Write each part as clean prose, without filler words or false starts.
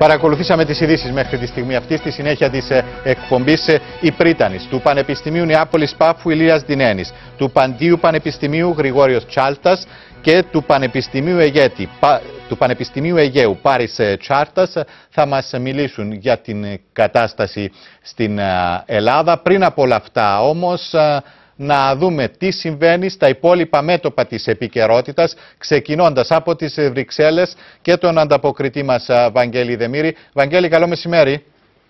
Παρακολουθήσαμε τις ειδήσεις μέχρι τη στιγμή αυτή, στη συνέχεια της εκπομπής η Πρίτανης, του Πανεπιστημίου Νεάπολης Πάφου Ηλίας Δινένης, του Παντίου Πανεπιστημίου Γρηγόριος Τσάλτας και του Πανεπιστημίου Αιγαίου Πάρης Τσάρτας θα μας μιλήσουν για την κατάσταση στην Ελλάδα. Πριν από όλα αυτά όμως, να δούμε τι συμβαίνει στα υπόλοιπα μέτωπα της επικαιρότητας, ξεκινώντας από τις Βρυξέλλες και τον ανταποκριτή μας Βαγγέλη Δεμήρη. Βαγγέλη, καλό μεσημέρι.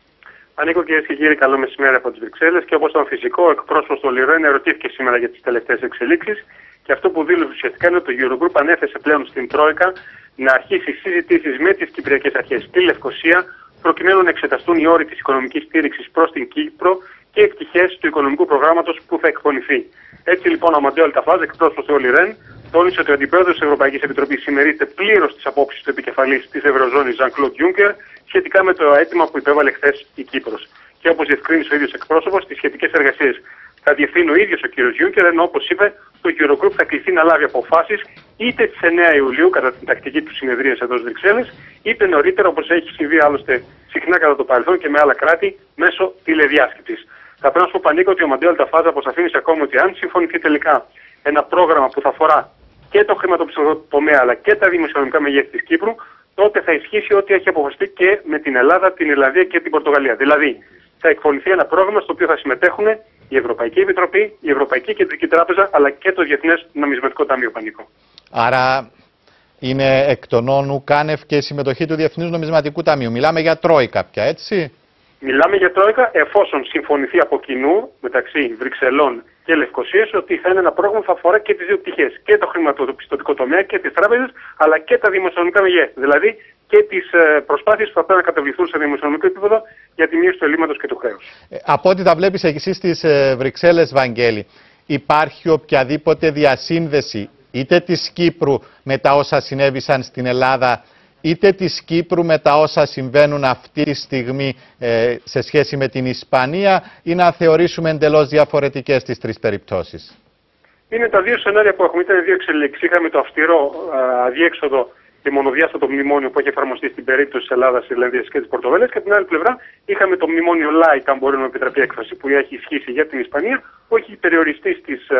Ανήκω, κυρίες και κύριοι, καλό μεσημέρι από τις Βρυξέλλες. Και όπως ήταν φυσικό, ο εκπρόσωπος του Ολιρέν ερωτήθηκε σήμερα για τις τελευταίες εξελίξεις. Και αυτό που δήλωσε ουσιαστικά είναι ότι το Eurogroup ανέθεσε πλέον στην Τρόικα να αρχίσει συζητήσεις με τις κυπριακές αρχές στη Λευκοσία, προκειμένου να εξεταστούν οι όροι της οικονομικής στήριξης προς την Κύπρο και οι πτυχές του οικονομικού προγράμματος που θα εκπονηθεί. Έτσι λοιπόν, ο Αμαντέο Αλταφάζ, εκπρόσωπος του Ολιρέν, τόνισε ότι ο αντιπρόεδρος της Ευρωπαϊκής Επιτροπής συμμερίζεται πλήρως τις απόψεις του επικεφαλής της Ευρωζώνης, Jean-Claude Juncker, σχετικά με το αίτημα που υπέβαλε χθες η Κύπρος. Και όπως διευκρίνησε ο ίδιος εκπρόσωπος, τις σχετικές εργασίες θα διευθύνει ο ίδιος ο κ. Juncker, ενώ όπως είπε, το Eurogroup θα κληθεί να λάβει αποφάσεις είτε στις 9 Ιουλίου, κατά την τακτική του συνεδρίας εδώ στις Βρυξέλλες, είτε νωρίτερα, όπως έχει συμβεί άλλωστε συχνά κατά το παρελθόν και με άλλα κράτη, μέσω τηλεδιάσκεψης. Θα πρέπει να σου πω, Πανίκο, ότι ο Αμαντέο Αλταφάζ αποσαφήνισε ακόμα ότι αν συμφωνηθεί τελικά ένα πρόγραμμα που θα αφορά και το χρηματοπιστωτικό τομέα αλλά και τα δημοσιονομικά μεγέθη της Κύπρου, τότε θα ισχύσει ό,τι έχει αποφασιστεί και με την Ελλάδα, την Ιρλανδία και την Πορτογαλία. Δηλαδή, θα εκπονηθεί ένα πρόγραμμα στο οποίο θα συμμετέχουν η Ευρωπαϊκή Επιτροπή, η Ευρωπαϊκή Κεντρική Τράπεζα αλλά και το Διεθνές Νομισματικό Ταμείο, Πανίκο. Άρα είναι εκ των όνου κάνευ και η συμμετοχή του Διεθνούς Νομισματικού Ταμείου. Μιλάμε για Τρόικα πια, έτσι. Μιλάμε για Τρόικα εφόσον συμφωνηθεί από κοινού μεταξύ Βρυξελών και Λευκοσίας ότι θα είναι ένα πρόγραμμα που θα αφορά και τις δύο πτυχές. Και το χρηματοπιστωτικό τομέα και τις τράπεζες, αλλά και τα δημοσιονομικά μεγέθη. Δηλαδή και τις προσπάθειες που θα πρέπει να καταβληθούν σε δημοσιονομικό επίπεδο για τη μείωση του ελλείμματος και του χρέους. Από ό,τι τα βλέπεις εσύ στις Βρυξέλλες, Βαγγέλη, υπάρχει οποιαδήποτε διασύνδεση είτε της Κύπρου με τα όσα συνέβησαν στην Ελλάδα, είτε της Κύπρου με τα όσα συμβαίνουν αυτή τη στιγμή σε σχέση με την Ισπανία, ή να θεωρήσουμε εντελώς διαφορετικές τις τρεις περιπτώσεις? Είναι τα δύο σενάρια που έχουμε. Ήταν δύο εξελίξεις. Είχαμε το αυστηρό αδιέξοδο και μονοδιάστατο μνημόνιο που έχει εφαρμοστεί στην περίπτωση της Ελλάδας, της Ιρλανδίας και της Πορτογαλίας. Και από την άλλη πλευρά είχαμε το μνημόνιο light, αν μπορεί να επιτραπεί έκφραση, που έχει ισχύσει για την Ισπανία, που έχει περιοριστεί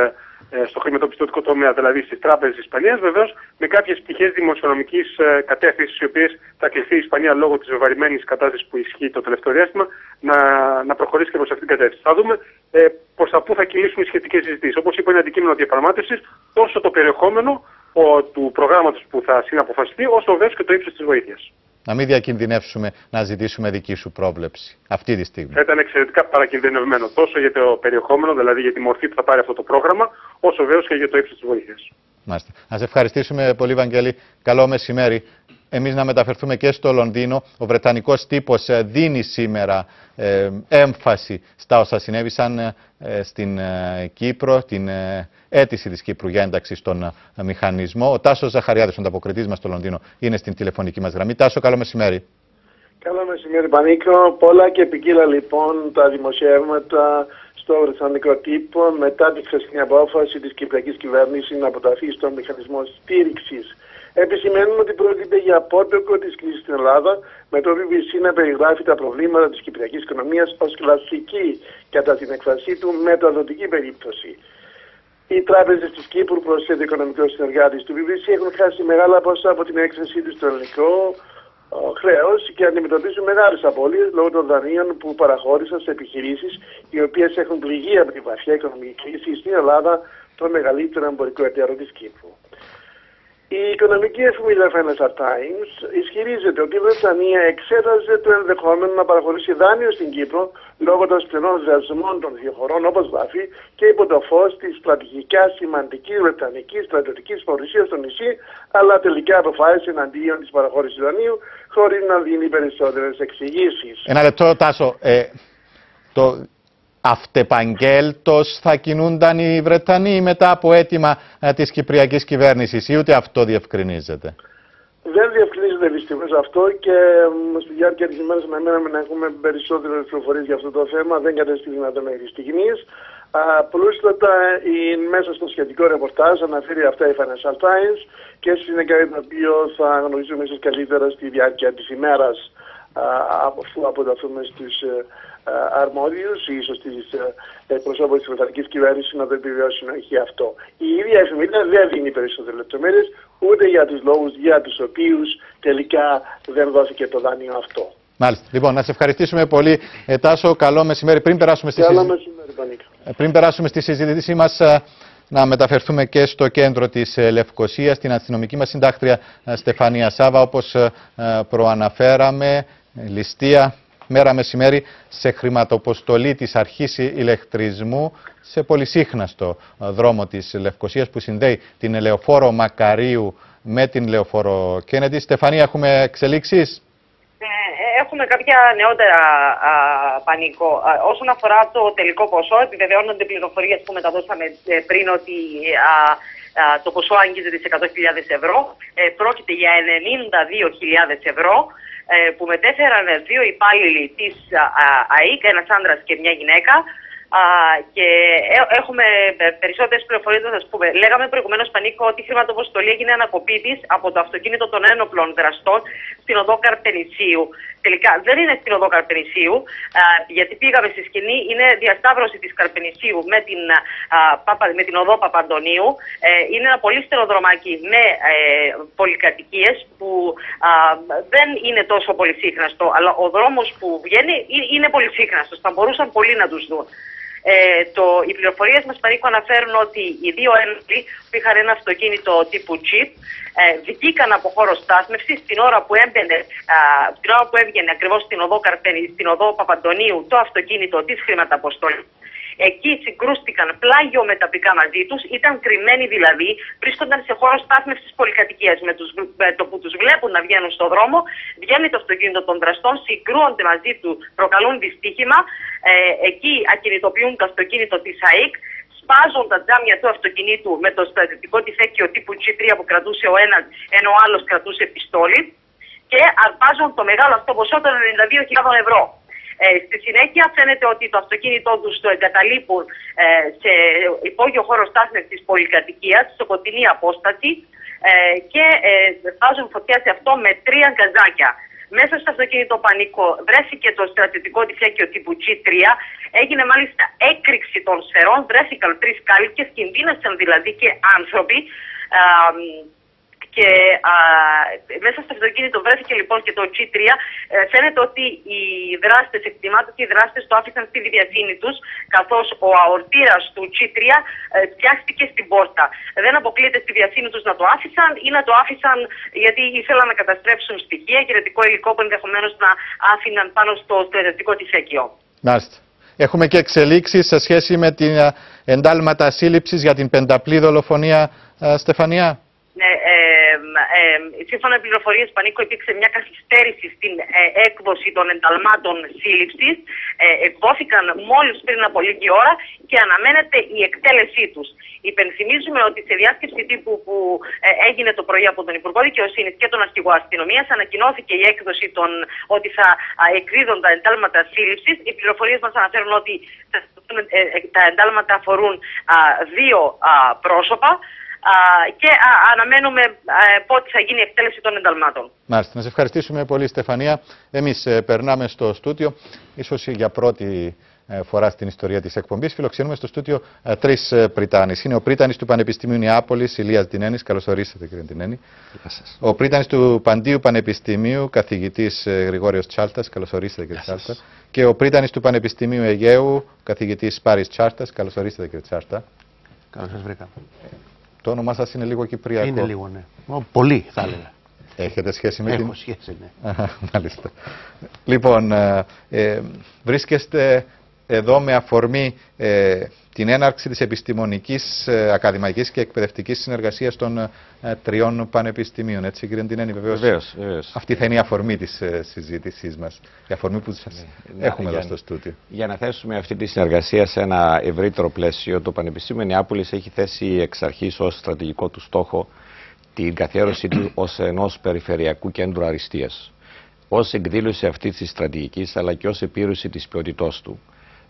στο χρηματοπιστωτικό τομέα, δηλαδή στις τράπεζες της Ισπανίας, βεβαίως με κάποιες πτυχές δημοσιονομικής κατεύθυνσης, οι οποίες θα κληθεί η Ισπανία λόγω της βεβαρημένης κατάστασης που ισχύει το τελευταίο διάστημα να προχωρήσει και προς αυτήν την κατεύθυνση. Θα δούμε προς τα πού θα κυλήσουν οι σχετικές συζητήσεις. Όπως είπα, είναι αντικείμενο διαπραγμάτευσης τόσο το περιεχόμενο του προγράμματος που θα συναποφασιστεί, όσο βεβαίως και το ύψος της βοήθειας. Να μην διακινδυνεύσουμε να ζητήσουμε δική σου πρόβλεψη αυτή τη στιγμή. Θα ήταν εξαιρετικά παρακινδυνευμένο τόσο για το περιεχόμενο, δηλαδή για τη μορφή που θα πάρει αυτό το πρόγραμμα, όσο βεβαίως και για το ύψος της βοήθειας. Μάλιστα. Να σε ευχαριστήσουμε πολύ, Βαγγέλη. Καλό μεσημέρι. Εμείς να μεταφερθούμε και στο Λονδίνο. Ο βρετανικός τύπος δίνει σήμερα έμφαση στα όσα συνέβησαν στην Κύπρο, την αίτηση της Κύπρου για ένταξη στον μηχανισμό. Ο Τάσος Ζαχαριάδης, ο ανταποκριτής μας στο Λονδίνο, είναι στην τηλεφωνική μας γραμμή. Τάσο, καλό μεσημέρι. Καλό μεσημέρι, Πανίκο. Πολλά και ποικίλα λοιπόν τα δημοσιεύματα στο βρετανικό τύπο μετά τη χθεσινή απόφαση της κυπριακής κυβέρνησης να αποταθεί στον μηχανισμό στήριξης. Επισημαίνουν ότι πρόκειται για απότοκο της κρίσης στην Ελλάδα, με το BBC να περιγράφει τα προβλήματα της κυπριακής οικονομίας ως κλασική, κατά την έκφρασή του, μεταδοτική περίπτωση. Οι τράπεζες της Κύπρου, προσθέτει ο οικονομικός συνεργάτης του BBC, έχουν χάσει μεγάλα ποσά από την έκθεσή τους στο ελληνικό χρέος και αντιμετωπίζουν μεγάλες απώλειες λόγω των δανείων που παραχώρησαν σε επιχειρήσεις οι οποίες έχουν πληγεί από τη βαθιά οικονομική κρίση στην Ελλάδα, το μεγαλύτερο εμπορικό εταίρο της Κύπρου. Η οικονομική εφημερίδα Financial Times ισχυρίζεται ότι η Βρετανία εξέταζε το ενδεχόμενο να παραχωρήσει δάνειο στην Κύπρο λόγω των σκληρών δεσμών των δύο χωρών, όπως γράφει, και υπό το φως της στρατηγικά σημαντικής βρετανικής στρατιωτικής παρουσίας στο νησί, αλλά τελικά αποφάσισε εναντίον της παραχώρησης δανείου, χωρίς να δίνει περισσότερες εξηγήσεις. Ένα λεπτό, Τάσο. Αυτεπαγγέλτος θα κινούνταν οι Βρετανοί μετά από αίτημα της κυπριακής κυβέρνησης, ή ούτε αυτό διευκρινίζεται? Δεν διευκρινίζεται δυστυχώς αυτό και στη διάρκεια της ημέρας αναμέναμε να έχουμε περισσότερες πληροφορίες για αυτό το θέμα. Δεν κατέστη δυνατόν μέχρι στιγμής. Πλούστατα μέσα στο σχετικό ρεπορτάζ αναφέρει αυτά η Financial Times και είναι κάτι το οποίο θα γνωρίζουμε ίσως καλύτερα στη διάρκεια της ημέρας. αφού αποταθούμε στους αρμόδιους, ίσως στις εκπροσώπους της βρετανικής κυβέρνησης να το επιβεβαιώσουν όχι αυτό. Η ίδια εφημερίδα δεν δίνει περισσότερες λεπτομέρειες ούτε για τους λόγους για τους οποίους τελικά δεν δόθηκε το δάνειο αυτό. Μάλιστα. Λοιπόν, να σε ευχαριστήσουμε πολύ, Τάσο. Καλό μεσημέρι. Πριν περάσουμε στη συζήτησή μας, να μεταφερθούμε και στο κέντρο της Λευκωσίας, την αστυνομική μας συντάκτρια Στεφανία Σάβα. Όπως προαναφέραμε, ληστεία μέρα μεσημέρι σε χρηματοποστολή της αρχής ηλεκτρισμού σε πολυσύχναστο δρόμο της Λευκωσίας που συνδέει την Λεωφόρο Μακαρίου με την Λεωφόρο Κέννεντι. Στεφανία, έχουμε εξελίξεις? Έχουμε κάποια νεότερα, Πανίκο. Όσον αφορά το τελικό ποσό, επιβεβαιώνονται πληροφορίες που μεταδώσαμε πριν ότι το ποσό αγγίζεται σε 100.000 ευρώ. Πρόκειται για 92.000 ευρώ που μετέφεραν δύο υπάλληλοι της ΑΕΚ, ένας άντρας και μια γυναίκα. Και έχουμε περισσότερες πληροφορίες να σας πούμε. Λέγαμε προηγουμένως, Πανίκο, ότι η χρηματοποστολή έγινε ανακοπή της από το αυτοκίνητο των ένοπλων δραστών στην οδό Καρπενησίου. Τελικά δεν είναι στην οδό Καρπενησίου, γιατί πήγαμε στη σκηνή, είναι διασταύρωση της Καρπενησίου με την οδό Παπαντονίου. Είναι ένα πολύ στενοδρομάκι με πολυκατοικίες που δεν είναι τόσο πολυσύχναστο, αλλά ο δρόμος που βγαίνει είναι πολυσύχναστος. Θα μπορούσαν πολλοί να τους δουν. Οι πληροφορίες μας, Πανίκο, αναφέρουν ότι οι δύο ένοπλοι που είχαν ένα αυτοκίνητο τύπου Jeep βγήκαν από χώρο στάθμευσης την ώρα που έβγαινε ακριβώς στην οδό Παπαντονίου το αυτοκίνητο της χρηματαποστολής. Εκεί συγκρούστηκαν πλάγιο μεταπικά μαζί τους, ήταν κρυμμένοι δηλαδή, βρίσκονταν σε χώρο στάθμευσης πολυκατοικίας. Με το που τους βλέπουν να βγαίνουν στον δρόμο, βγαίνει το αυτοκίνητο των δραστών, συγκρούονται μαζί του, προκαλούν δυστύχημα. Εκεί ακινητοποιούν το αυτοκίνητο της ΑΕΚ, σπάζουν τα τζάμια του αυτοκινήτου με το στρατιωτικό τυφέκιο τύπου G3 που κρατούσε ο ένας, ενώ ο άλλος κρατούσε πιστόλι, και αρπάζουν το μεγάλο αυτό ποσό των 92.000 ευρώ. Στη συνέχεια φαίνεται ότι το αυτοκίνητό τους το εγκαταλείπουν σε υπόγειο χώρο στάθμευσης πολυκατοικίας, σε κοντινή απόσταση, και βάζουν φωτιά σε αυτό με 3 γκαζάκια. Μέσα στο αυτοκίνητο, Πανίκο, βρέθηκε το στρατιωτικό τυφέκιο τύπου G3, έγινε μάλιστα έκρηξη των σφαιρών, βρέθηκαν 3 κάλικες, κινδύνευσαν δηλαδή και άνθρωποι. Και μέσα στο αυτοκίνητο βρέθηκε λοιπόν και το G3. Φαίνεται ότι οι δράστες, εκτιμάται ότι οι δράστες το άφησαν στη βιασύνη τους, καθώς ο αορτήρας του G3 πιάστηκε στην πόρτα. Δεν αποκλείεται στη βιασύνη τους να το άφησαν ή να το άφησαν γιατί ήθελαν να καταστρέψουν στοιχεία, χειρετικό υλικό που ενδεχομένως να άφηναν πάνω στο στρατιωτικό τυφέκιο. Μάλιστα. Έχουμε και εξελίξεις σε σχέση με την εντάλματα σύλληψης για την πενταπλή δολοφονία, Στεφανία. Ναι, σύμφωνα με πληροφορίες, Πανίκο, υπήρξε μια καθυστέρηση στην έκδοση των ενταλμάτων σύλληψης. Εκδόθηκαν μόλις πριν από λίγη ώρα και αναμένεται η εκτέλεσή τους. Υπενθυμίζουμε ότι σε διάσκεψη τύπου που έγινε το πρωί από τον Υπουργό Δικαιοσύνης και τον Αρχηγό Αστυνομίας ανακοινώθηκε η έκδοση ότι θα εκδίδουν τα εντάλματα σύλληψης. Οι πληροφορίες μας αναφέρουν ότι τα εντάλματα αφορούν 2 πρόσωπα. Και αναμένουμε πότε θα γίνει η εκτέλεση των ενταλμάτων. Μάλιστα. Να σε ευχαριστήσουμε πολύ, Στεφανία. Εμείς περνάμε στο στούτιο. Ίσως για πρώτη φορά στην ιστορία της εκπομπής φιλοξενούμε στο στούτιο 3 πριτάνης. Είναι ο πρίτανης του Πανεπιστημίου Νεάπολης, Ηλίας Δινένης. Καλώς ορίσατε, κύριε Δινένη. Ο πρίτανης του Παντίου Πανεπιστημίου, καθηγητής Γρηγόριος Τσάλτας. Καλώς ορίσατε, κύριε Τσάλτα. Και ο πρίτανης του Πανεπιστημίου Αιγαίου, καθηγητής Πάρης Τσάρτας. Καλώς ορίσατε, κύριε Τσάρτα. Καλώς σας βρήκα. Το όνομά σας είναι λίγο κυπριακό. Είναι λίγο, ναι. Πολύ, θα έλεγα. Έχετε σχέση με Έχω σχέση, ναι. Μάλιστα. Λοιπόν, βρίσκεστε εδώ με αφορμή την έναρξη της επιστημονικής, ακαδημαϊκής και εκπαιδευτικής συνεργασίας των 3 πανεπιστημίων. Έτσι, κύριε Ντινένη, βεβαίως. Αυτή θα είναι η αφορμή της συζήτησής μας. Η αφορμή που σας έχουμε εδώ στο στούτιο. Για να θέσουμε αυτή τη συνεργασία σε ένα ευρύτερο πλαίσιο, το Πανεπιστήμιο Νεάπολης έχει θέσει εξ αρχής ως στρατηγικό του στόχο την καθιέρωση του ως ενός περιφερειακού κέντρου αριστείας. Ως εκδήλωση αυτής της στρατηγικής, αλλά και ως επίρρωση της ποιότητός του.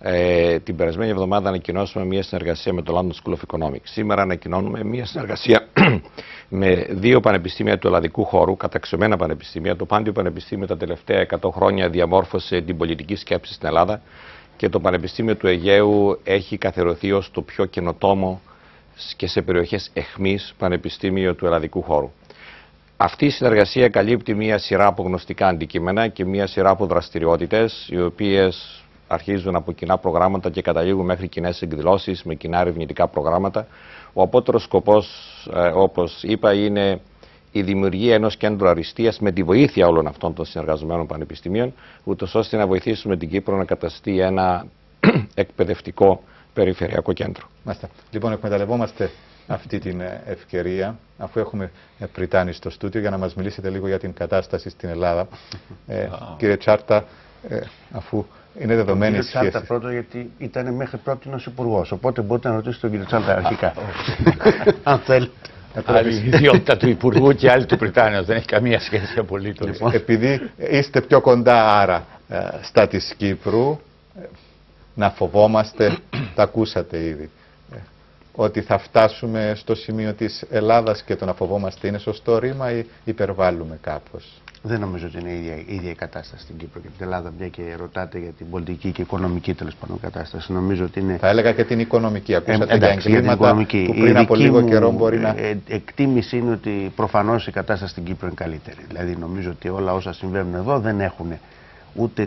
Την περασμένη εβδομάδα ανακοινώσαμε μια συνεργασία με το London School of Economics. Σήμερα ανακοινώνουμε μια συνεργασία με 2 πανεπιστήμια του ελλαδικού χώρου, καταξιωμένα πανεπιστήμια. Το Πάντιο Πανεπιστήμιο τα τελευταία 100 χρόνια διαμόρφωσε την πολιτική σκέψη στην Ελλάδα και το Πανεπιστήμιο του Αιγαίου έχει καθιερωθεί ως το πιο καινοτόμο και σε περιοχές αιχμής πανεπιστήμιο του ελλαδικού χώρου. Αυτή η συνεργασία καλύπτει μια σειρά από γνωστικά αντικείμενα και μια σειρά από δραστηριότητες, οι οποίες αρχίζουν από κοινά προγράμματα και καταλήγουν μέχρι κοινές εκδηλώσεις με κοινά ερευνητικά προγράμματα. Ο απότερος σκοπός, όπως είπα, είναι η δημιουργία ενός κέντρου αριστείας με τη βοήθεια όλων αυτών των συνεργαζομένων πανεπιστημίων, ούτως ώστε να βοηθήσουμε την Κύπρο να καταστεί ένα εκπαιδευτικό περιφερειακό κέντρο. Μάλιστα. Λοιπόν, εκμεταλλευόμαστε αυτή την ευκαιρία, αφού έχουμε Πριτάνη στο στούντιο, για να μας μιλήσετε λίγο για την κατάσταση στην Ελλάδα. Κύριε Τσάρτα, αφού είναι δεδομένη η σχέση. Κύριε Τσάρτα πρώτο, γιατί ήταν μέχρι πρώτη ως υπουργός, οπότε μπορείτε να ρωτήσετε τον κύριο Τσάρτα αρχικά. Αν θέλετε. Άλλη ιδιότητα του Υπουργού και άλλη του Πριτάνεως, δεν έχει καμία σχέση απολύτως. Λοιπόν, επειδή είστε πιο κοντά άρα στα της Κύπρου, να φοβόμαστε, τα ακούσατε ήδη, ότι θα φτάσουμε στο σημείο της Ελλάδας και το να φοβόμαστε είναι σωστό ρήμα ή υπερβάλλουμε κάπως? Δεν νομίζω ότι είναι η ίδια η κατάσταση στην Κύπρο και την Ελλάδα, μια και ρωτάτε για την πολιτική και οικονομική τέλος πάντων κατάσταση. Νομίζω ότι είναι. Θα έλεγα και την οικονομική. Ακούσατε για εγκλήματα που πριν από λίγο καιρό μπορεί να. Εκτίμηση είναι ότι προφανώς η κατάσταση στην Κύπρο είναι καλύτερη. Δηλαδή νομίζω ότι όλα όσα συμβαίνουν εδώ δεν έχουν ούτε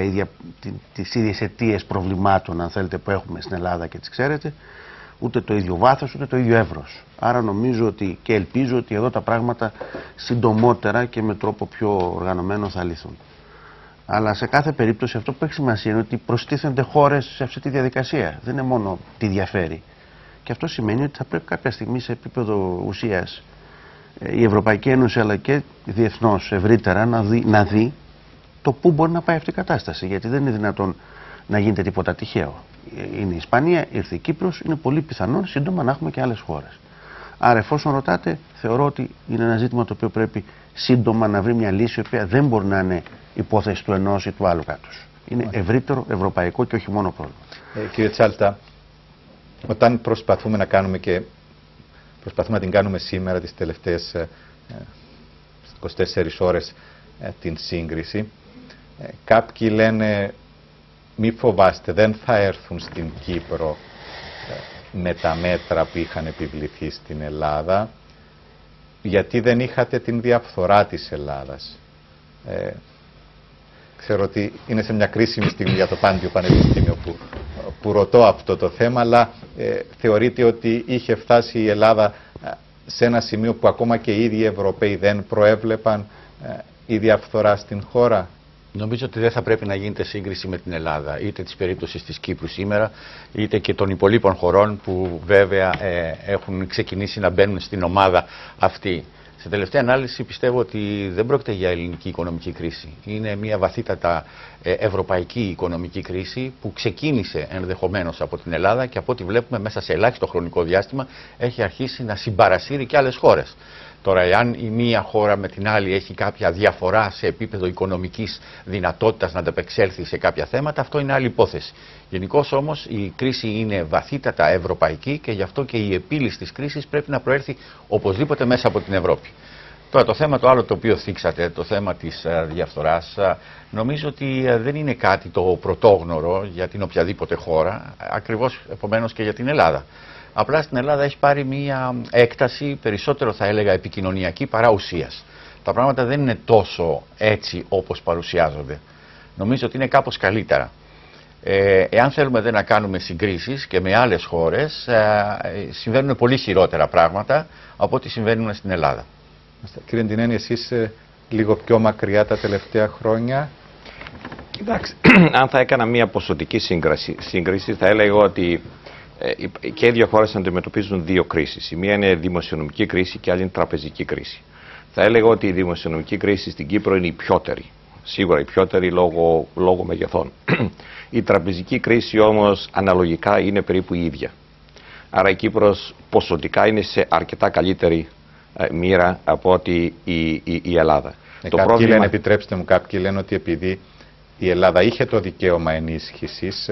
τις ίδιες αιτίες προβλημάτων, αν θέλετε, που έχουμε στην Ελλάδα και τις ξέρετε, ούτε το ίδιο βάθος, ούτε το ίδιο εύρος. Άρα νομίζω ότι και ελπίζω ότι εδώ τα πράγματα συντομότερα και με τρόπο πιο οργανωμένο θα λυθούν. Αλλά σε κάθε περίπτωση αυτό που έχει σημασία είναι ότι προστίθενται χώρες σε αυτή τη διαδικασία. Δεν είναι μόνο τι διαφέρει. Και αυτό σημαίνει ότι θα πρέπει κάποια στιγμή σε επίπεδο ουσίας η Ευρωπαϊκή Ένωση αλλά και διεθνώς ευρύτερα να δει το πού μπορεί να πάει αυτή η κατάσταση. Γιατί δεν είναι δυνατόν να γίνεται τίποτα τυχαίο. Είναι η Ισπανία, ήρθε η Κύπρος, είναι πολύ πιθανόν σύντομα να έχουμε και άλλες χώρες. Άρα, εφόσον ρωτάτε, θεωρώ ότι είναι ένα ζήτημα το οποίο πρέπει σύντομα να βρει μια λύση, η οποία δεν μπορεί να είναι υπόθεση του ενός ή του άλλου κράτους. Είναι ευρύτερο, ευρωπαϊκό και όχι μόνο πρόβλημα. Κύριε Τσάλτα, όταν προσπαθούμε να κάνουμε και προσπαθούμε να την κάνουμε σήμερα τις τελευταίες 24 ώρες την σύγκριση, κάποιοι λένε μη φοβάστε, δεν θα έρθουν στην Κύπρο με τα μέτρα που είχαν επιβληθεί στην Ελλάδα, γιατί δεν είχατε την διαφθορά της Ελλάδας. Ξέρω ότι είναι σε μια κρίσιμη στιγμή για το Πάντιο Πανεπιστήμιο που ρωτώ αυτό το θέμα, αλλά θεωρείτε ότι είχε φτάσει η Ελλάδα σε ένα σημείο που ακόμα και οι ίδιοι Ευρωπαίοι δεν προέβλεπαν η διαφθορά στην χώρα? Νομίζω ότι δεν θα πρέπει να γίνεται σύγκριση με την Ελλάδα, είτε της περίπτωσης της Κύπρου σήμερα, είτε και των υπολείπων χωρών που βέβαια έχουν ξεκινήσει να μπαίνουν στην ομάδα αυτή. Σε τελευταία ανάλυση πιστεύω ότι δεν πρόκειται για ελληνική οικονομική κρίση. Είναι μια βαθύτατα ευρωπαϊκή οικονομική κρίση που ξεκίνησε ενδεχομένως από την Ελλάδα και από ό,τι βλέπουμε μέσα σε ελάχιστο χρονικό διάστημα έχει αρχίσει να συμπαρασύρει και άλλες χώρες. Τώρα, εάν η μία χώρα με την άλλη έχει κάποια διαφορά σε επίπεδο οικονομικής δυνατότητας να ανταπεξέλθει σε κάποια θέματα, αυτό είναι άλλη υπόθεση. Γενικώς όμως η κρίση είναι βαθύτατα ευρωπαϊκή και γι' αυτό και η επίλυση της κρίσης πρέπει να προέρθει οπωσδήποτε μέσα από την Ευρώπη. Τώρα, το θέμα το άλλο το οποίο θίξατε, το θέμα της διαφθοράς, νομίζω ότι δεν είναι κάτι το πρωτόγνωρο για την οποιαδήποτε χώρα, ακριβώς επομένως και για την Ελλάδα. Απλά στην Ελλάδα έχει πάρει μία έκταση περισσότερο θα έλεγα επικοινωνιακή παρά ουσίας. Τα πράγματα δεν είναι τόσο έτσι όπως παρουσιάζονται. Νομίζω ότι είναι κάπως καλύτερα. Εάν θέλουμε δεν να κάνουμε συγκρίσεις και με άλλες χώρες, συμβαίνουν πολύ χειρότερα πράγματα από ό,τι συμβαίνουν στην Ελλάδα. Κύριε Ντινένη, εσείς λίγο πιο μακριά τα τελευταία χρόνια. Κοιτάξτε, αν θα έκανα μία ποσοτική σύγκριση θα έλεγα ότι και οι δύο χώρες αντιμετωπίζουν δύο κρίσεις. Η μία είναι δημοσιονομική κρίση και η άλλη είναι τραπεζική κρίση. Θα έλεγα ότι η δημοσιονομική κρίση στην Κύπρο είναι η πιότερη. Σίγουρα η πιότερη λόγω μεγεθών. Η τραπεζική κρίση όμως αναλογικά είναι περίπου η ίδια. Άρα η Κύπρος ποσοτικά είναι σε αρκετά καλύτερη μοίρα από ότι η Ελλάδα. Κάποιοι λένε, επιτρέψτε μου, κάποιοι λένε ότι επειδή η Ελλάδα είχε το δικαίωμα ενίσχυσης,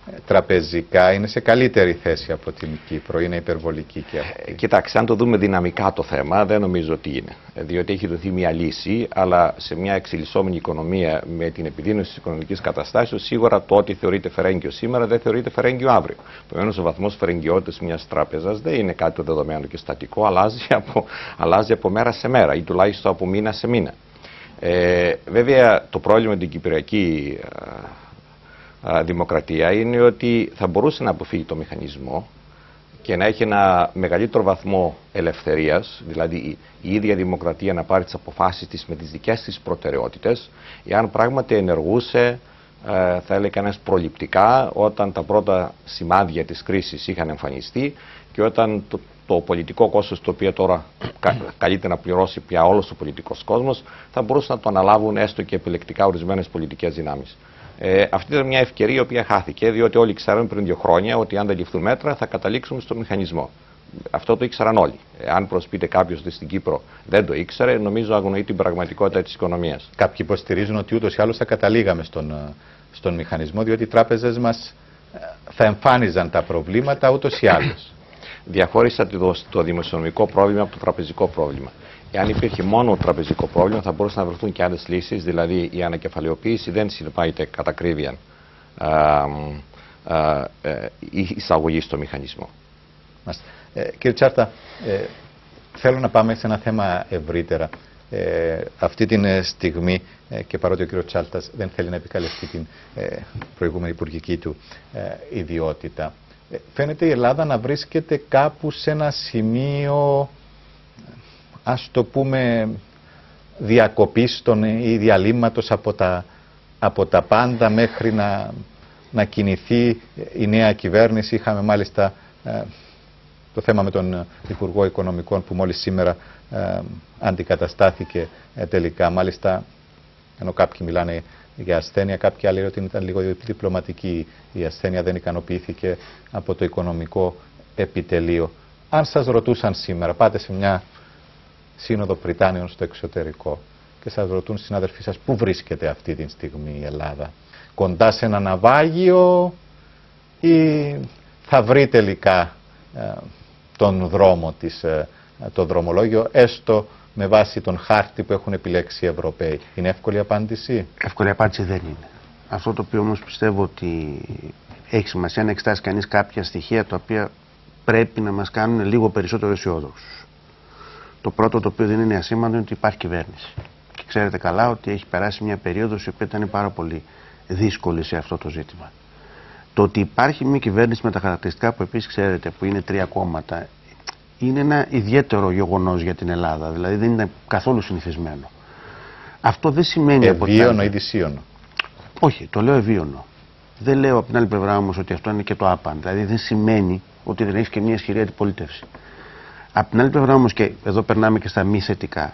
τραπεζικά είναι σε καλύτερη θέση από την Κύπρο, είναι υπερβολική και αυτή? Κοιτάξτε, αν το δούμε δυναμικά το θέμα, δεν νομίζω ότι είναι. Διότι έχει δοθεί μια λύση, αλλά σε μια εξελισσόμενη οικονομία με την επιδείνωση της οικονομικής καταστάσεως, σίγουρα το ότι θεωρείται φερέγγιο σήμερα δεν θεωρείται φερέγγιο αύριο. Επομένως, ο βαθμός φερεγγιότητας μιας τράπεζας δεν είναι κάτι το δεδομένο και στατικό, αλλάζει από μέρα σε μέρα ή τουλάχιστον από μήνα σε μήνα. Βέβαια, το πρόβλημα με την κυπριακή δημοκρατία είναι ότι θα μπορούσε να αποφύγει το μηχανισμό και να έχει ένα μεγαλύτερο βαθμό ελευθερίας, δηλαδή η ίδια δημοκρατία να πάρει τις αποφάσεις της με τις δικές της προτεραιότητες, εάν πράγματι ενεργούσε, θα έλεγε κανένας, προληπτικά, όταν τα πρώτα σημάδια της κρίσης είχαν εμφανιστεί και όταν το πολιτικό κόστος, το οποίο τώρα καλείται να πληρώσει πια όλος ο πολιτικός κόσμος, θα μπορούσαν να το αναλάβουν έστω και επιλεκτικά ορισμένες πολιτικές δυνάμεις. Αυτή ήταν μια ευκαιρία η οποία χάθηκε, διότι όλοι ξέραμε πριν 2 χρόνια ότι αν δεν ληφθούν μέτρα θα καταλήξουμε στο μηχανισμό. Αυτό το ήξεραν όλοι. Αν προσπείτε κάποιος ότι στην Κύπρο δεν το ήξερε, νομίζω αγνοεί την πραγματικότητα της οικονομίας. Κάποιοι υποστηρίζουν ότι ούτως ή άλλως θα καταλήγαμε στον μηχανισμό, διότι οι τράπεζες μας θα εμφάνιζαν τα προβλήματα ούτως ή άλλως. Διαχώρισα το δημοσιονομικό πρόβλημα από το τραπεζικό πρόβλημα. Εάν υπήρχε μόνο τραπεζικό πρόβλημα, θα μπορούσαν να βρεθούν και άλλες λύσεις, δηλαδή η ανακεφαλαιοποίηση δεν συνεπάγεται κατά ακρίβεια η εισαγωγή στο μηχανισμό. Κύριε Τσάρτα, θέλω να πάμε σε ένα θέμα ευρύτερα. Αυτή τη στιγμή, και παρότι ο κύριος Τσάλτας δεν θέλει να επικαλεστεί την προηγούμενη υπουργική του ιδιότητα, φαίνεται η Ελλάδα να βρίσκεται κάπου σε ένα σημείο, ας το πούμε, διακοπής ή διαλύματος από τα πάντα μέχρι να κινηθεί η νέα κυβέρνηση. Είχαμε μάλιστα το θέμα με τον Υπουργό Οικονομικών που μόλις σήμερα αντικαταστάθηκε τελικά. Μάλιστα, ενώ κάποιοι μιλάνε για ασθένεια, κάποιοι άλλοι ότι ήταν λίγο διπλωματική η ασθένεια, δεν ικανοποιήθηκε από το οικονομικό επιτελείο. Αν σας ρωτούσαν σήμερα, πάτε σε μια Σύνοδο Πριτάνιων στο εξωτερικό και σας ρωτούν συναδελφοί σας πού βρίσκεται αυτή τη στιγμή η Ελλάδα, κοντά σε ένα ναυάγιο ή θα βρει τελικά τον δρόμο της, το δρομολόγιο, έστω με βάση τον χάρτη που έχουν επιλέξει οι Ευρωπαίοι? Είναι εύκολη απάντηση? Εύκολη απάντηση δεν είναι. Αυτό το οποίο όμως πιστεύω ότι έχει σημασία να εξετάσει κανείς κάποια στοιχεία τα οποία πρέπει να μας κάνουν λίγο περισσότερο αισιόδοξους. Το πρώτο, το οποίο δεν είναι ασήμαντο, είναι ότι υπάρχει κυβέρνηση. Και ξέρετε καλά ότι έχει περάσει μια περίοδος η οποία ήταν πάρα πολύ δύσκολη σε αυτό το ζήτημα. Το ότι υπάρχει μια κυβέρνηση με τα χαρακτηριστικά που επίσης ξέρετε, που είναι 3 κόμματα, είναι ένα ιδιαίτερο γεγονός για την Ελλάδα. Δηλαδή δεν είναι καθόλου συνηθισμένο. Αυτό δεν σημαίνει. Ευίωνο ή δυσίωνο? Όχι, το λέω ευίωνο. Δεν λέω από την άλλη πλευρά όμως ότι αυτό είναι και το άπαν. Δηλαδή δεν σημαίνει ότι δεν έχει και μια ισχυρή αντιπολίτευση. Από την άλλη πλευρά όμως, και εδώ περνάμε και στα μη θετικά,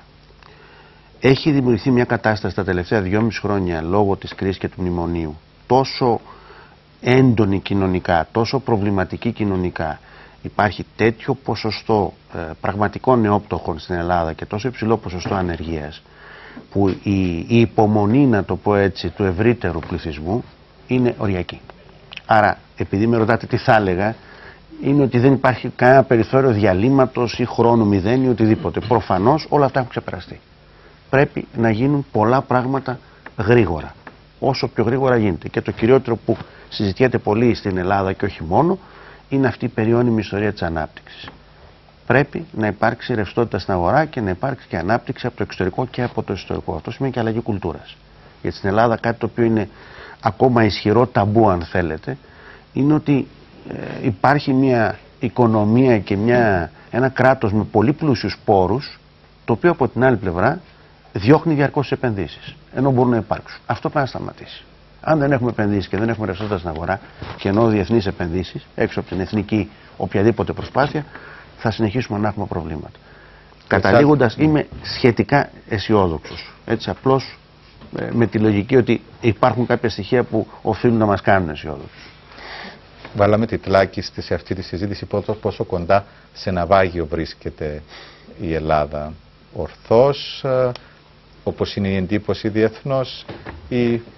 έχει δημιουργηθεί μια κατάσταση τα τελευταία 2,5 χρόνια λόγω της κρίσης και του μνημονίου τόσο έντονη κοινωνικά, τόσο προβληματική κοινωνικά. Υπάρχει τέτοιο ποσοστό πραγματικών νεόπτωχων στην Ελλάδα και τόσο υψηλό ποσοστό ανεργίας, που η υπομονή, να το πω έτσι, του ευρύτερου πληθυσμού είναι οριακή. Άρα, επειδή με ρωτάτε τι θα έλεγα, είναι ότι δεν υπάρχει κανένα περιθώριο διαλύματος ή χρόνου μηδέν ή οτιδήποτε. Προφανώς όλα αυτά έχουν ξεπεραστεί. Πρέπει να γίνουν πολλά πράγματα γρήγορα. Όσο πιο γρήγορα γίνεται. Και το κυριότερο που συζητιέται πολύ στην Ελλάδα και όχι μόνο, είναι αυτή η περιώνυμη ιστορία της ανάπτυξης. Πρέπει να υπάρξει ρευστότητα στην αγορά και να υπάρξει και ανάπτυξη από το εξωτερικό και από το ιστορικό. Αυτό σημαίνει και αλλαγή κουλτούρας. Γιατί στην Ελλάδα κάτι το οποίο είναι ακόμα ισχυρό ταμπού, αν θέλετε, είναι ότι υπάρχει μια οικονομία και ένα κράτος με πολύ πλούσιους πόρους, το οποίο από την άλλη πλευρά διώχνει διαρκώς επενδύσεις, ενώ μπορούν να υπάρξουν. Αυτό πρέπει να σταματήσει. Αν δεν έχουμε επενδύσεις και δεν έχουμε ρευστότητα στην αγορά, και ενώ διεθνείς επενδύσεις, έξω από την εθνική οποιαδήποτε προσπάθεια, θα συνεχίσουμε να έχουμε προβλήματα. Καταλήγοντας, είμαι σχετικά αισιόδοξος. Έτσι, απλώς με τη λογική ότι υπάρχουν κάποια στοιχεία που οφείλουν να μας κάνουν αισιόδοξους. Βάλαμε τιτλάκι σε αυτή τη συζήτηση πόσο κοντά σε ναυάγιο βρίσκεται η Ελλάδα. Ορθώς, όπως είναι η εντύπωση διεθνώς, ή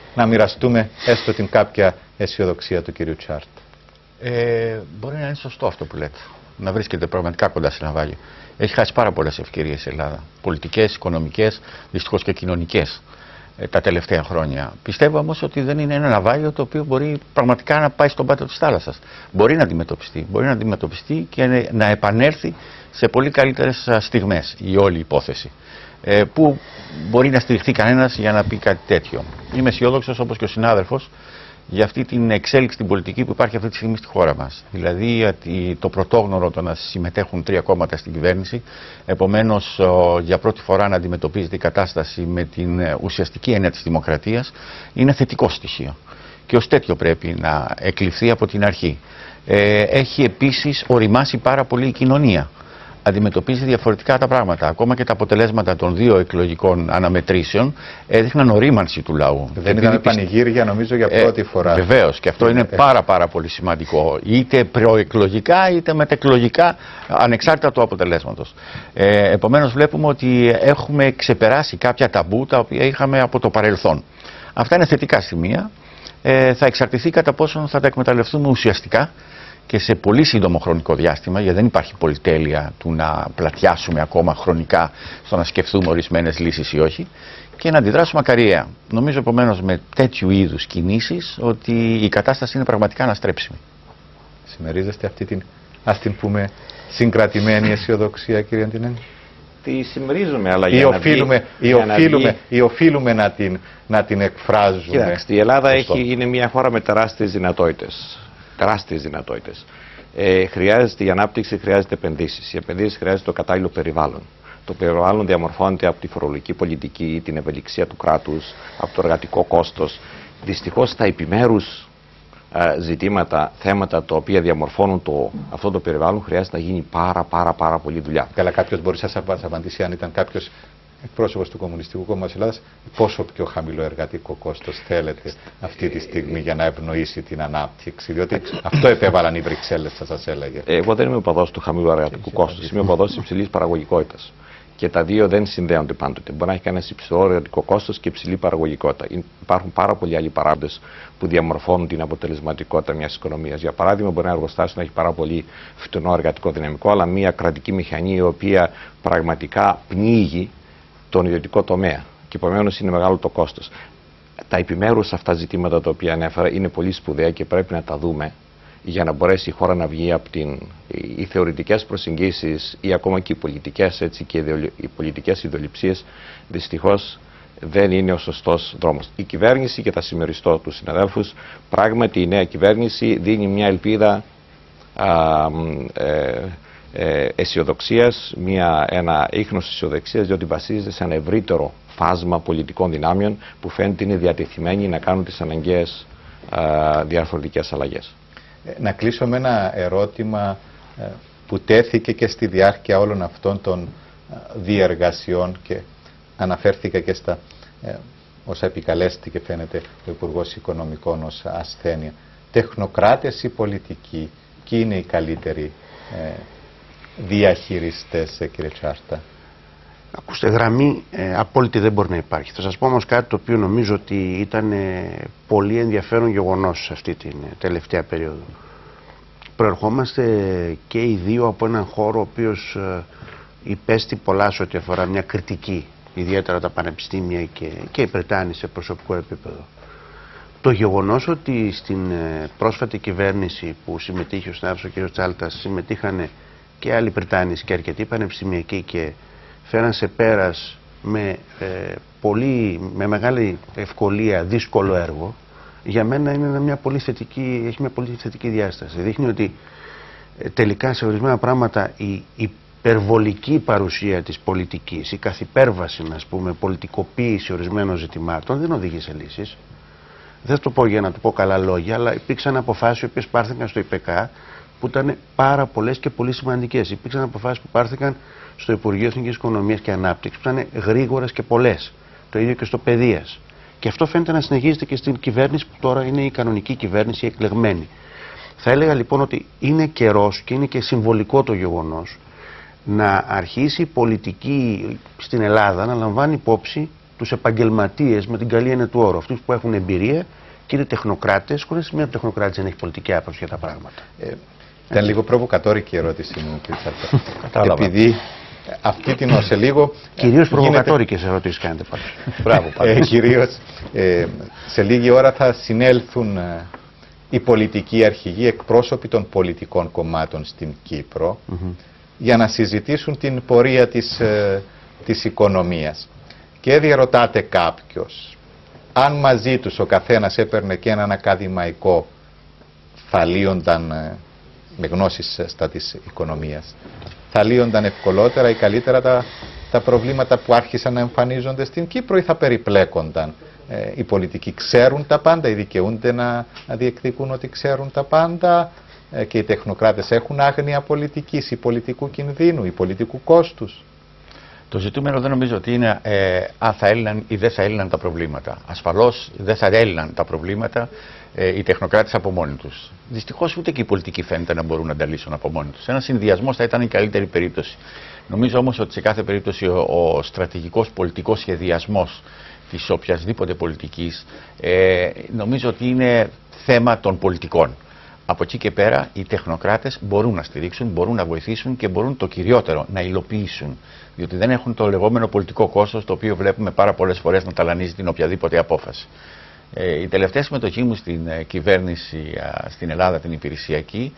να μοιραστούμε έστω την κάποια αισιοδοξία του κυρίου Τσάρτ. Μπορεί να είναι σωστό αυτό που λέτε. Να βρίσκεται πραγματικά κοντά σε ναυάγιο. Έχει χάσει πάρα πολλές ευκαιρίες η Ελλάδα. Πολιτικές, οικονομικές, δυστυχώς και κοινωνικές τα τελευταία χρόνια. Πιστεύω όμως ότι δεν είναι ένα ναυάγιο το οποίο μπορεί πραγματικά να πάει στον πάτο της θάλασσας. Μπορεί να αντιμετωπιστεί και να επανέλθει σε πολύ καλύτερες στιγμές η όλη υπόθεση. Που μπορεί να στηριχθεί κανένας για να πει κάτι τέτοιο. Είμαι αισιόδοξος, όπως και ο συνάδελφος, για αυτή την εξέλιξη στην πολιτική που υπάρχει αυτή τη στιγμή στη χώρα μας. Δηλαδή το πρωτόγνωρο το να συμμετέχουν 3 κόμματα στην κυβέρνηση, επομένως για πρώτη φορά να αντιμετωπίζεται η κατάσταση με την ουσιαστική έννοια της δημοκρατίας, είναι θετικό στοιχείο. Και ως τέτοιο πρέπει να εκλειφθεί από την αρχή. Έχει επίσης οριμάσει πάρα πολύ η κοινωνία. Αντιμετωπίζει διαφορετικά τα πράγματα. Ακόμα και τα αποτελέσματα των 2 εκλογικών αναμετρήσεων έδειχναν ορίμανση του λαού. Δεν ήταν πανηγύρια, νομίζω, για πρώτη φορά. Βεβαίως, και αυτό είναι πάρα πολύ σημαντικό. Είτε προεκλογικά είτε μετεκλογικά, ανεξάρτητα του αποτελέσματος. Επομένως, βλέπουμε ότι έχουμε ξεπεράσει κάποια ταμπού τα οποία είχαμε από το παρελθόν. Αυτά είναι θετικά σημεία. Θα εξαρτηθεί κατά πόσον θα τα εκμεταλλευτούμε ουσιαστικά και σε πολύ σύντομο χρονικό διάστημα, γιατί δεν υπάρχει πολυτέλεια του να πλατιάσουμε ακόμα χρονικά στο να σκεφτούμε ορισμένες λύσεις ή όχι, και να αντιδράσουμε ακαριέα. Νομίζω επομένως με τέτοιου είδους κινήσεις ότι η κατάσταση είναι πραγματικά αναστρέψιμη. Συμμερίζεστε αυτή την, ας την πούμε, συγκρατημένη αισιοδοξία, κύριε Αντινένη? Τη συμμερίζουμε, αλλά ή οφείλουμε να την εκφράζουμε? Κοιτάξτε, η Ελλάδα είναι μια χώρα με τεράστιες δυνατότητες. Χρειάζεται η ανάπτυξη, χρειάζεται επενδύσεις. Οι επενδύσεις χρειάζεται το κατάλληλο περιβάλλον. Το περιβάλλον διαμορφώνεται από τη φορολογική πολιτική, την ευελιξία του κράτους, από το εργατικό κόστος. Δυστυχώς τα επιμέρους ζητήματα, θέματα τα οποία διαμορφώνουν αυτό το περιβάλλον, χρειάζεται να γίνει πάρα πολύ δουλειά. Καλά, κάποιος μπορεί να σας απαντήσει, αν ήταν κάποιος εκπρόσωπος του Κομμουνιστικού Κόμματος Ελλάδας, πόσο πιο χαμηλό εργατικό κόστος θέλετε αυτή τη στιγμή για να ευνοήσει την ανάπτυξη? Διότι αυτό επέβαλαν οι Βρυξέλλες, θα σας έλεγε. Εγώ δεν είμαι οπαδός του χαμηλού εργατικού κόστος. Είμαι οπαδός της υψηλής παραγωγικότητας. Και τα δύο δεν συνδέονται πάντοτε. Μπορεί να έχει κανένα υψηλό εργατικό κόστος και υψηλή παραγωγικότητα. Υπάρχουν πάρα πολλοί άλλοι παράγοντες που διαμορφώνουν την αποτελεσματικότητα μιας οικονομίας. Για παράδειγμα, μπορεί ένα εργοστάσιο να έχει πάρα πολύ φτηνό εργατικό δυναμικό, αλλά μια κρατική μηχανή η οποία πραγματικά πνίγει τον ιδιωτικό τομέα. Και επομένως είναι μεγάλο το κόστος. Τα επιμέρους αυτά ζητήματα τα οποία ανέφερα είναι πολύ σπουδαία και πρέπει να τα δούμε για να μπορέσει η χώρα να βγει από οι θεωρητικές προσεγγίσεις ή ακόμα και οι πολιτικές, οι πολιτικές ιδεολειψίες. Δυστυχώς δεν είναι ο σωστός δρόμος. Η κυβέρνηση, και θα συμμεριστώ τους συναδέλφους, πράγματι η νέα κυβέρνηση δίνει μια ελπίδα αισιοδοξίας, ένα ίχνος αισιοδοξίας, διότι βασίζεται σε ένα ευρύτερο φάσμα πολιτικών δυνάμεων που φαίνεται είναι διατεθειμένοι να κάνουν τις αναγκαίες διαρθρωτικές αλλαγές. Να κλείσω με ένα ερώτημα που τέθηκε και στη διάρκεια όλων αυτών των διεργασιών και αναφέρθηκε και στα όσα επικαλέστηκε, φαίνεται, ο Υπουργός Οικονομικών ως ασθένεια. Τεχνοκράτες ή πολιτικοί, ποιοι είναι οι καλύτεροι διαχειριστές, κύριε Τσάρτα? Ακούστε, γραμμή απόλυτη δεν μπορεί να υπάρχει. Θα σας πω όμως κάτι το οποίο νομίζω ότι ήταν πολύ ενδιαφέρον γεγονός σε αυτή την τελευταία περίοδο. Προερχόμαστε και οι δύο από έναν χώρο ο οποίος υπέστη πολλά σε ό,τι αφορά μια κριτική, ιδιαίτερα τα πανεπιστήμια και η Βρετάνη σε προσωπικό επίπεδο. Το γεγονός ότι στην πρόσφατη κυβέρνηση που συμμετείχε ο συνάδελφος ο κ. Τσάλτας, συμμετείχαν και άλλοι Βρετάνης και αρκετοί πανεπιστημιακοί και φέραν σε πέρας με μεγάλη ευκολία δύσκολο έργο, για μένα είναι έχει μια πολύ θετική διάσταση. Δείχνει ότι τελικά σε ορισμένα πράγματα η υπερβολική παρουσία της πολιτικής, η καθυπέρβαση, να πούμε, πολιτικοποίηση ορισμένων ζητημάτων δεν οδηγεί σε λύσεις. Δεν θα το πω για να το πω καλά λόγια, αλλά υπήρξαν αποφάσεις οι οποίες πάρθηκαν στο ΙΠΕΚΑ που ήταν πάρα πολλές και πολύ σημαντικές. Υπήρξαν αποφάσεις που πάρθηκαν στο Υπουργείο Εθνικής Οικονομίας και Ανάπτυξης που ήταν γρήγορες και πολλές. Το ίδιο και στο παιδείας. Και αυτό φαίνεται να συνεχίζεται και στην κυβέρνηση που τώρα είναι η κανονική κυβέρνηση, η εκλεγμένη. Θα έλεγα λοιπόν ότι είναι καιρός και είναι και συμβολικό το γεγονός να αρχίσει η πολιτική στην Ελλάδα να λαμβάνει υπόψη τους επαγγελματίες με την καλή έννοια του όρου, αυτούς που έχουν εμπειρία και είναι τεχνοκράτες, χωρίς σημαίνει ότι ο τεχνοκράτης δεν έχει πολιτική άποψη για τα πράγματα. Ήταν λίγο προβοκατόρικη η ερώτησή μου, Ρίτσαρντ. Επειδή αυτή την ω σε λίγο. Κυρίως προβοκατόρικες ερωτήσεις κάνετε πάντως. Μπράβο, κυρίως σε λίγη ώρα θα συνέλθουν οι πολιτικοί αρχηγοί, εκπρόσωποι των πολιτικών κομμάτων στην Κύπρο, για να συζητήσουν την πορεία της οικονομίας. Και διαρωτάται κάποιος, αν μαζί τους ο καθένας έπαιρνε και έναν ακαδημαϊκό, θα λύονταν με γνώσεις στα της οικονομίας, θα λύονταν ευκολότερα ή καλύτερα τα προβλήματα που άρχισαν να εμφανίζονται στην Κύπρο, ή θα περιπλέκονταν? Οι πολιτικοί ξέρουν τα πάντα, οι δικαιούνται να διεκδικούν ότι ξέρουν τα πάντα, και οι τεχνοκράτες έχουν άγνοια πολιτικής ή πολιτικού κινδύνου ή πολιτικού κόστους? Το ζητούμενο δεν νομίζω ότι είναι αν θα έλυναν ή δεν θα έλυναν τα προβλήματα. Ασφαλώς δεν θα έλυναν τα προβλήματα οι τεχνοκράτες από μόνοι τους. Δυστυχώς ούτε και οι πολιτικοί φαίνεται να μπορούν να τα λύσουν από μόνοι τους. Ένας συνδυασμός θα ήταν η καλύτερη περίπτωση. Νομίζω όμως ότι σε κάθε περίπτωση ο στρατηγικός πολιτικός σχεδιασμός της οποιασδήποτε πολιτικής νομίζω ότι είναι θέμα των πολιτικών. Από εκεί και πέρα οι τεχνοκράτες μπορούν να στηρίξουν, μπορούν να βοηθήσουν και μπορούν το κυριότερο να υλοποιήσουν. Διότι δεν έχουν το λεγόμενο πολιτικό κόστος, το οποίο βλέπουμε πάρα πολλές φορές να ταλανίζει την οποιαδήποτε απόφαση. Η τελευταία συμμετοχή μου στην κυβέρνηση στην Ελλάδα, την υπηρεσιακή,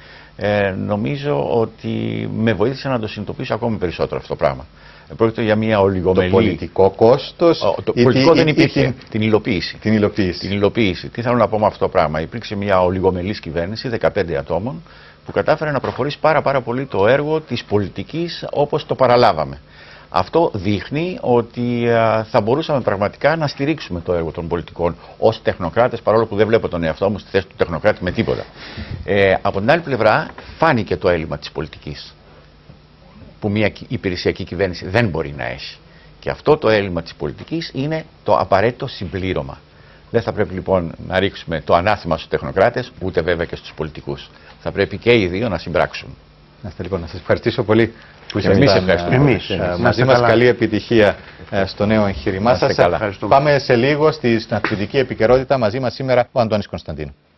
νομίζω ότι με βοήθησε να το συνειδητοποιήσω ακόμη περισσότερο αυτό το πράγμα. Πρόκειται για μια ολιγομελή. Το πολιτικό κόστος. Το πολιτικό δεν υπήρχε. Την υλοποίηση. Την υλοποίηση. Τι θέλω να πω με αυτό το πράγμα? Υπήρξε μια ολιγομελής κυβέρνηση 15 ατόμων που κατάφερε να προχωρήσει πάρα πολύ το έργο της πολιτικής όπως το παραλάβαμε. Αυτό δείχνει ότι θα μπορούσαμε πραγματικά να στηρίξουμε το έργο των πολιτικών ως τεχνοκράτες, παρόλο που δεν βλέπω τον εαυτό μου στη θέση του τεχνοκράτη με τίποτα. Από την άλλη πλευρά, φάνηκε το έλλειμμα της πολιτικής, που μια υπηρεσιακή κυβέρνηση δεν μπορεί να έχει. Και αυτό το έλλειμμα της πολιτικής είναι το απαραίτητο συμπλήρωμα. Δεν θα πρέπει λοιπόν να ρίξουμε το ανάθημα στους τεχνοκράτες, ούτε βέβαια και στους πολιτικούς. Θα πρέπει και οι δύο να συμπράξουν. Λοιπόν, να σας ευχαριστήσω πολύ που ήσασταν μαζί μας. Καλή επιτυχία στο νέο εγχείρημά σας. Πάμε σε λίγο στη αθλητική επικαιρότητα. Μαζί μας σήμερα ο Αντώνης Κωνσταντίνου.